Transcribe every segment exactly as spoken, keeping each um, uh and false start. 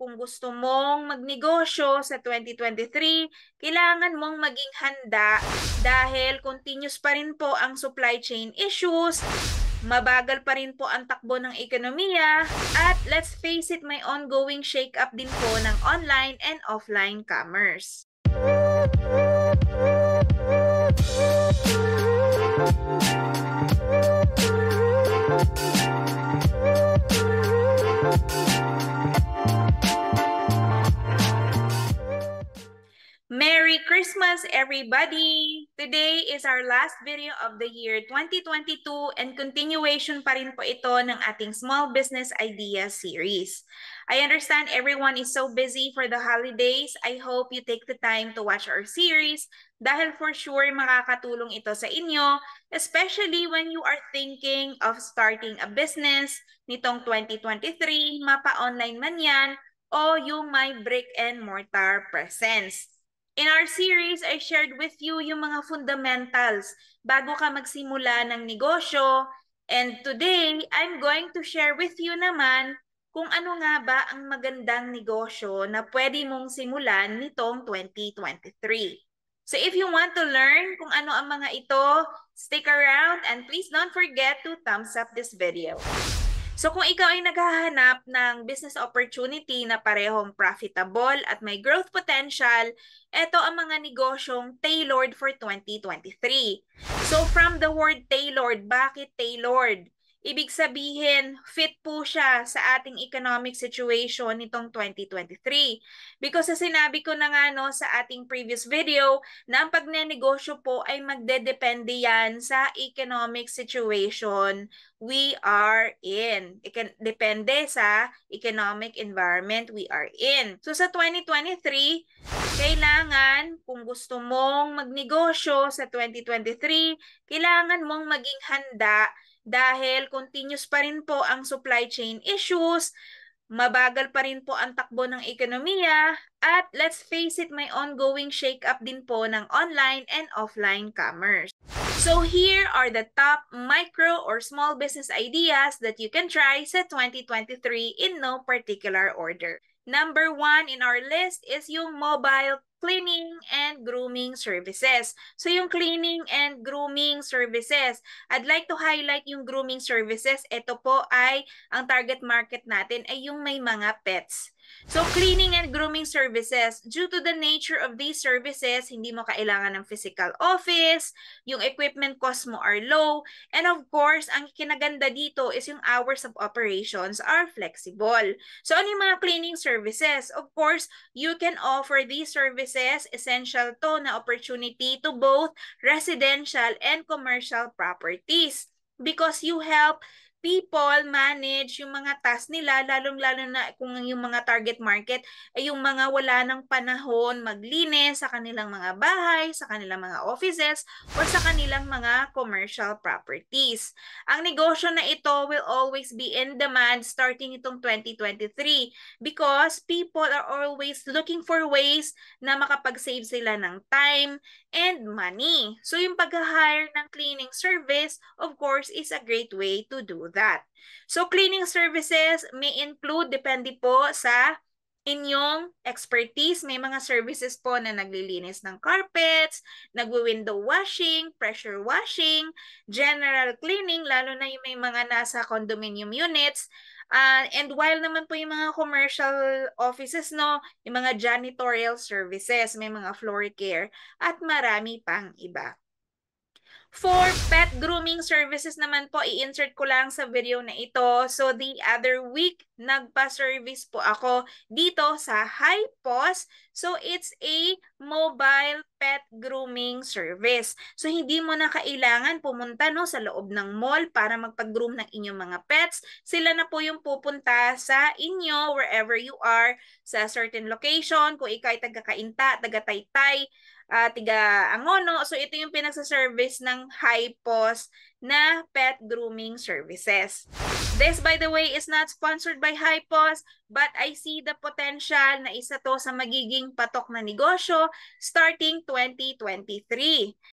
kung gusto mong magnegosyo sa twenty twenty-three, kailangan mong maging handa dahil continuous pa rin po ang supply chain issues, mabagal pa rin po ang takbo ng ekonomiya, at let's face it, may ongoing shake-up din po ng online and offline commerce. Merry Christmas, everybody! Today is our last video of the year twenty twenty-two and continuation pa rin po ito ng ating Small Business Idea series. I understand everyone is so busy for the holidays. I hope you take the time to watch our series dahil for sure makakatulong ito sa inyo, especially when you are thinking of starting a business nitong twenty twenty-three, mapa-online man yan, o yung may brick and mortar presence. In our series, I shared with you yung mga fundamentals bago ka magsimula ng negosyo. And today, I'm going to share with you naman kung ano nga ba ang magandang negosyo na pwede mong simulan nitong twenty twenty-three. So if you want to learn kung ano ang mga ito, stick around and please don't forget to thumbs up this video. So kung ikaw ay naghahanap ng business opportunity na parehong profitable at may growth potential, ito ang mga negosyong tailored for twenty twenty-three. So from the word tailored, bakit tailored? Ibig sabihin, fit po siya sa ating economic situation nitong twenty twenty-three. Because sa sinabi ko na nga no, sa ating previous video, na ang pagnenegosyo po ay magdedepende yan sa economic situation we are in. Depende sa economic environment we are in. So sa twenty twenty-three, kailangan, kung gusto mong magnegosyo sa twenty twenty-three, kailangan mong maging handa dahil continuous pa rin po ang supply chain issues, mabagal pa rin po ang takbo ng ekonomiya, at let's face it, may ongoing shake-up din po ng online and offline commerce. So here are the top micro or small business ideas that you can try sa twenty twenty-three in no particular order. Number one in our list is yung mobile cleaning and grooming services. So yung cleaning and grooming services, I'd like to highlight yung grooming services. Ito po ay, ang target market natin ay yung may mga pets. So cleaning and grooming services, due to the nature of these services, hindi mo kailangan ng physical office, yung equipment cost mo are low, and of course, ang kinaganda dito is yung hours of operations are flexible. So ano yung mga cleaning services? Of course, you can offer these services, essential to na opportunity to both residential and commercial properties because you help people manage yung mga tasks nila, lalong-lalo na kung yung mga target market ay yung mga wala ng panahon maglinis sa kanilang mga bahay, sa kanilang mga offices, or sa kanilang mga commercial properties. Ang negosyo na ito will always be in demand starting itong twenty twenty-three because people are always looking for ways na makapag-save sila ng time and money. So yung pag-hire ng cleaning service, of course, is a great way to do that. So cleaning services may include, depende po sa inyong expertise, may mga services po na naglilinis ng carpets, nagwi-window washing, pressure washing, general cleaning, lalo na yung may mga nasa condominium units. Uh, and while naman po yung mga commercial offices, no, yung mga janitorial services, may mga floor care, at marami pang iba. For pet grooming services naman po, i-insert ko lang sa video na ito. So the other week, nagpa-service po ako dito sa Hypos. So it's a mobile pet grooming service. So hindi mo na kailangan pumunta no, sa loob ng mall para magpag-groom ng inyong mga pets. Sila na po yung pupunta sa inyo wherever you are, sa certain location. Kung ikaw ay taga-Kainta, taga-Taytay, Uh, tiga Angono. So ito yung pinagsa-service ng Hypos na pet grooming services. This, by the way, is not sponsored by Hypos, but I see the potential na isa to sa magiging patok na negosyo starting twenty twenty-three.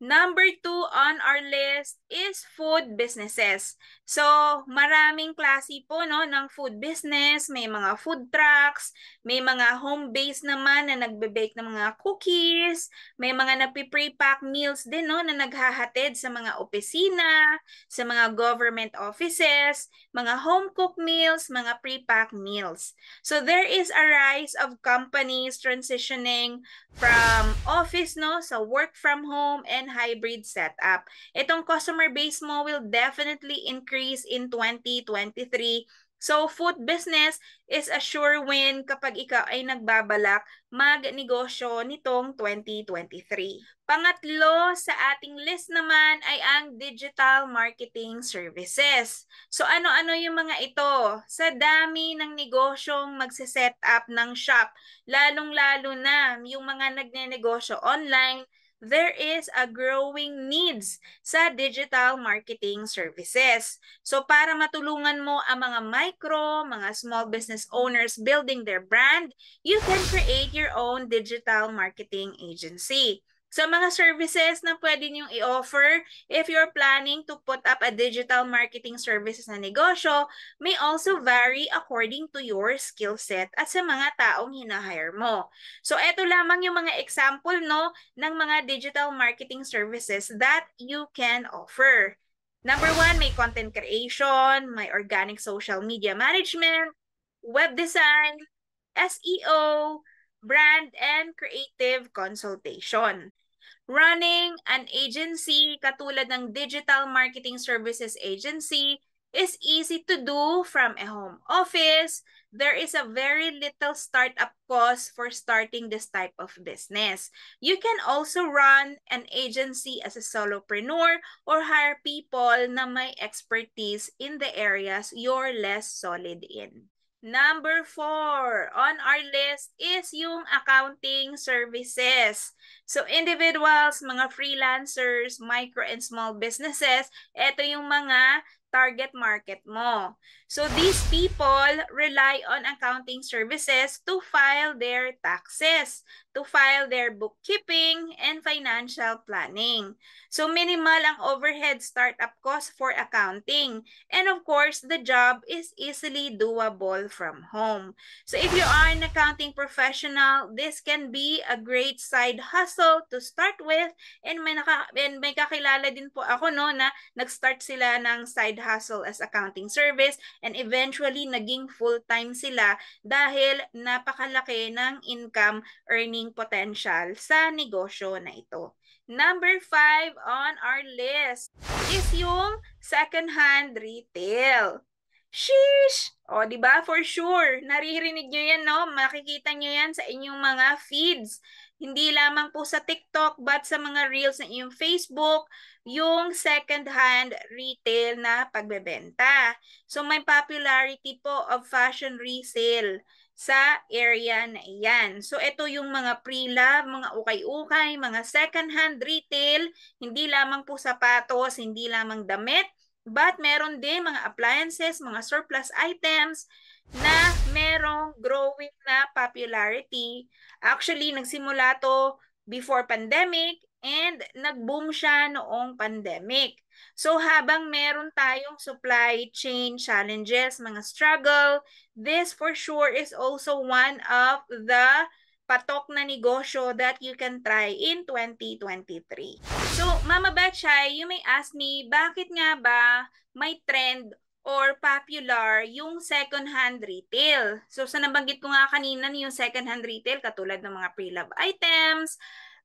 Number two on our list is food businesses. So, maraming klase po no, ng food business. May mga food trucks, may mga home-based naman na nagbe-bake ng mga cookies, may mga nagpi-pre-pack meals din no, na naghahatid sa mga opisina, sa mga government offices, mga home-cooked meals, mga pre-pack meals. So, there is a rise of companies transitioning from office no sa work from home and hybrid setup. Itong customer base mo will definitely increase in twenty twenty-three. So food business is a sure win kapag ikaw ay nagbabalak magnegosyo nitong twenty twenty-three. Pangatlo sa ating list naman ay ang digital marketing services. So ano-ano yung mga ito? Sa dami ng negosyong magse-set up ng shop, lalong-lalo na yung mga nagnenegosyo online, there is a growing needs sa digital marketing services. So para matulungan mo ang mga micro, mga small business owners building their brand, you can create your own digital marketing agency. So mga services na pwede niyong i-offer if you're planning to put up a digital marketing services na negosyo may also vary according to your skill set at sa mga taong hinahire mo. So eto lamang yung mga example no ng mga digital marketing services that you can offer. Number one, may content creation, may organic social media management, web design, S E O, brand and creative consultation. Running an agency katulad ng digital marketing services agency is easy to do from a home office. There is a very little startup cost for starting this type of business. You can also run an agency as a solopreneur or hire people na may expertise in the areas you're less solid in. Number four on our list is yung accounting services. So individuals, mga freelancers, micro and small businesses, ito yung mga target market mo. So these people rely on accounting services to file their taxes, to file their bookkeeping and financial planning. So minimal ang overhead startup cost for accounting. And of course, the job is easily doable from home. So if you are an accounting professional, this can be a great side hustle to start with. And may, naka, and may kakilala din po ako no, na nag-start sila ng side hustle as accounting service and eventually naging full-time sila dahil napakalaki ng income earning potential sa negosyo na ito. Number five on our list is yung second-hand retail. Sheesh! O, di ba? For sure. Naririnig nyo yan, no? Makikita nyo yan sa inyong mga feeds. Hindi lamang po sa TikTok, but sa mga reels na inyong Facebook, yung second-hand retail na pagbebenta. So, may popularity po of fashion resale sa area na iyan. So, ito yung mga pre-love, mga ukay-ukay, mga second-hand retail, hindi lamang po sapatos, hindi lamang damit, but meron din mga appliances, mga surplus items na merong growing na popularity. Actually, nagsimula to before pandemic and nag-boom siya noong pandemic. So habang meron tayong supply chain challenges, mga struggle, this for sure is also one of the patok na negosyo that you can try in twenty twenty-three. So, Mama Betchay, you may ask me, bakit nga ba may trend or popular yung second-hand retail? So, sa nabanggit ko nga kanina yung second-hand retail, katulad ng mga pre-love items,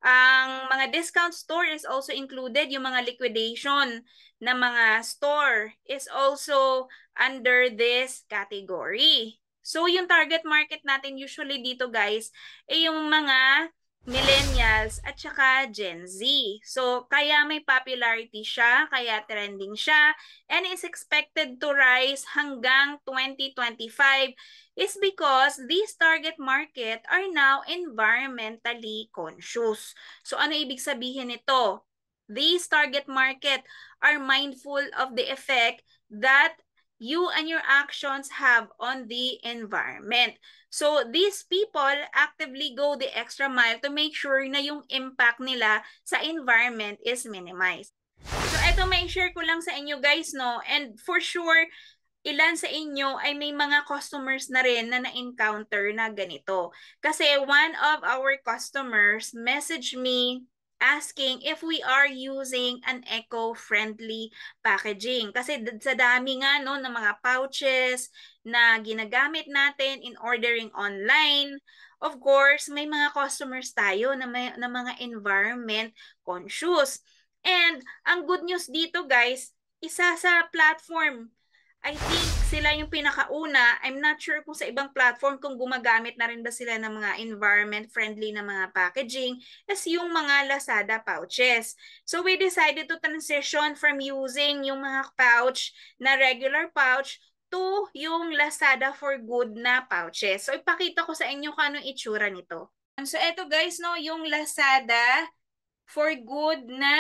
ang mga discount store is also included, yung mga liquidation na mga store is also under this category. So, yung target market natin usually dito guys, ay yung mga millennials at saka Gen Z. So, kaya may popularity siya, kaya trending siya, and is expected to rise hanggang twenty twenty-five is because these target market are now environmentally conscious. So, ano ibig sabihin nito? These target market are mindful of the effect that you and your actions have on the environment. So these people actively go the extra mile to make sure na yung impact nila sa environment is minimized. So ito may share ko lang sa inyo guys, no? And for sure, ilan sa inyo ay may mga customers na rin na na-encounter na ganito. Kasi one of our customers messaged me asking if we are using an eco-friendly packaging. Kasi sa dami nga no, ng mga pouches na ginagamit natin in ordering online, of course, may mga customers tayo na, may, na mga environment conscious. And ang good news dito guys, isa sa platform, I think sila yung pinakauna. I'm not sure kung sa ibang platform kung gumagamit na rin ba sila ng mga environment-friendly na mga packaging as yung mga Lazada pouches. So we decided to transition from using yung mga pouch na regular pouch to yung Lazada for Good na pouches. So ipakita ko sa inyo kung anong itsura nito. So eto guys, no, yung Lazada for Good na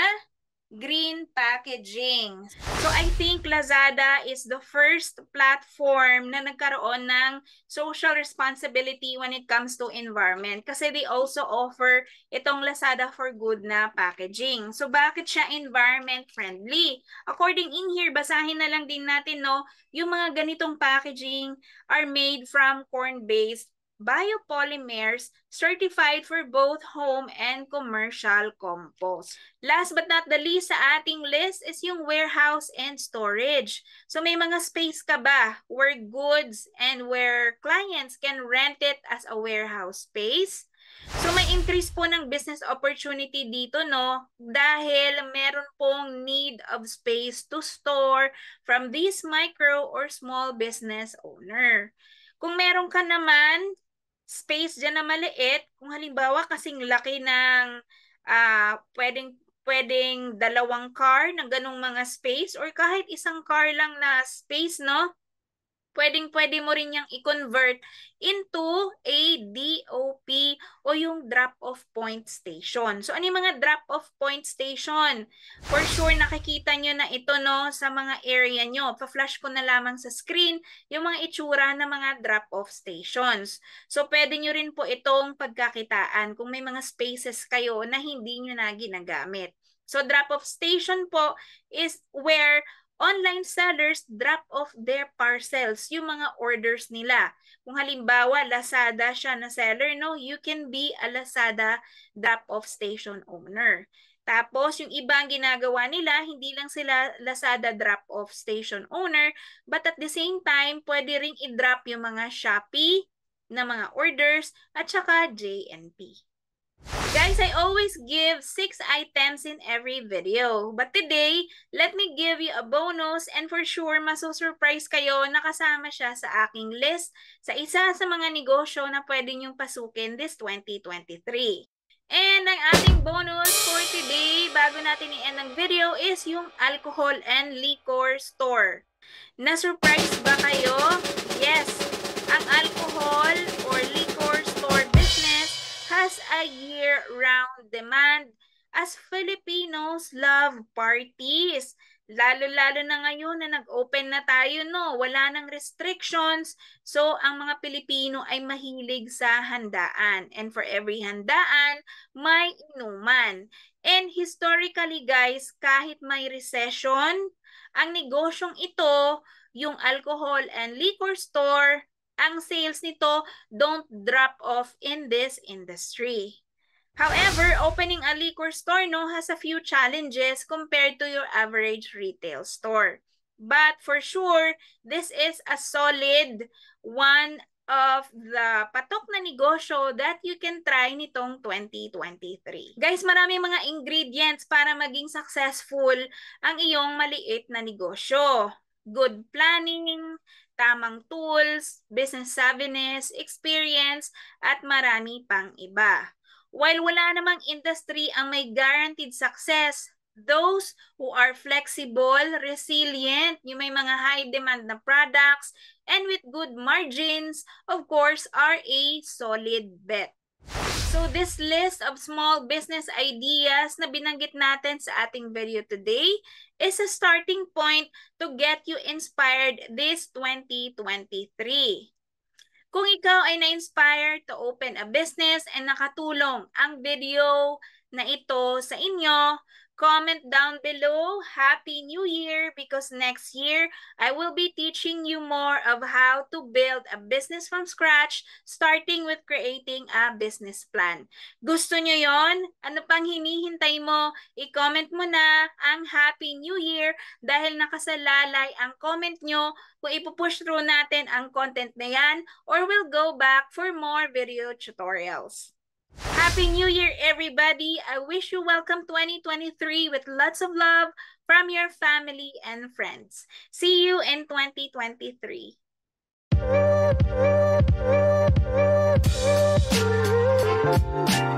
green packaging. So I think Lazada is the first platform na nagkaroon ng social responsibility when it comes to environment kasi they also offer itong Lazada for Good na packaging. So bakit siya environment friendly? According in here, basahin na lang din natin no, yung mga ganitong packaging are made from corn-based biopolymers certified for both home and commercial compost. Last but not the least sa ating list is yung warehouse and storage. So may mga space ka ba where goods and where clients can rent it as a warehouse space? So may increase po ng business opportunity dito no dahil meron pong need of space to store from this micro or small business owner. Kung meron ka naman space dyan na maliit, kung halimbawa kasing laki ng uh, pwedeng, pwedeng dalawang car ng ganong mga space or kahit isang car lang na space, no? Pwedeng pwede mo rin yung i-convert into a D O P o yung drop-off point station. So, ano yung mga drop-off point station? For sure, nakikita nyo na ito no, sa mga area nyo. Pa-flash ko na lamang sa screen yung mga itsura ng mga drop-off stations. So, pwede nyo rin po itong pagkakitaan kung may mga spaces kayo na hindi nyo na ginagamit. So, drop-off station po is where online sellers drop off their parcels, yung mga orders nila. Kung halimbawa, Lazada siya na seller, no, you can be a Lazada drop-off station owner. Tapos, yung ibang ginagawa nila, hindi lang sila Lazada drop-off station owner, but at the same time, pwede ring i-drop yung mga Shopee na mga orders at saka J N P. Guys, I always give six items in every video. But today, let me give you a bonus and for sure, masusurprise kayo na kasama siya sa aking list sa isa sa mga negosyo na pwede niyong pasukin this twenty twenty-three. And ang ating bonus for today, bago natin i-end ang video, is yung alcohol and liquor store. Na-surprise ba kayo? Yes, ang alcohol or liquor store business has a year-round demand as Filipinos love parties. Lalo-lalo na ngayon na nag-open na tayo, no? Wala nang restrictions. So, ang mga Pilipino ay mahilig sa handaan. And for every handaan, may inuman. And historically, guys, kahit may recession, ang negosyong ito, yung alcohol and liquor store, ang sales nito don't drop off in this industry. However, opening a liquor store no has a few challenges compared to your average retail store. But for sure, this is a solid one of the patok na negosyo that you can try nitong twenty twenty-three. Guys, maraming mga ingredients para maging successful ang iyong maliit na negosyo. Good planning, tamang tools, business savviness, experience, at marami pang iba. While wala namang industry ang may guaranteed success, those who are flexible, resilient, yung may mga high demand na products, and with good margins, of course, are a solid bet. So this list of small business ideas na binanggit natin sa ating video today is a starting point to get you inspired this twenty twenty-three. Kung ikaw ay na-inspire to open a business and nakatulong ang video na ito sa inyo, comment down below, Happy New Year, because next year, I will be teaching you more of how to build a business from scratch, starting with creating a business plan. Gusto nyo yon? Ano pang hinihintay mo? I-comment mo na ang Happy New Year dahil nakasalalay ang comment nyo kung ipupush through natin ang content na yan or we'll go back for more video tutorials. Happy New Year, everybody! I wish you welcome twenty twenty-three with lots of love from your family and friends. See you in twenty twenty-three.